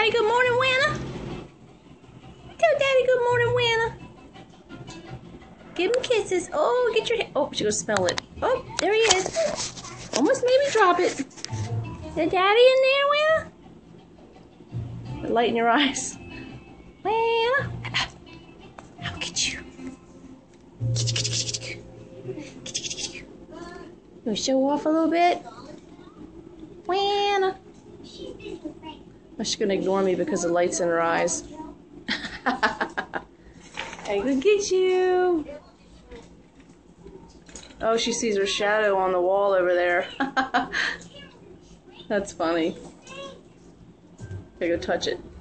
Daddy good morning, Wanna. Tell Daddy good morning, Wanna. Give him kisses. Oh, get your... Oh, she goes smell it. Oh, there he is. Almost made me drop it. Is there Daddy in there, Wanna? The light in your eyes. Wanna. I'll get you. You want to show off a little bit? Wanna. Oh, she's going to ignore me because the light's in her eyes. I can get you. Oh, she sees her shadow on the wall over there. That's funny. Gotta go touch it.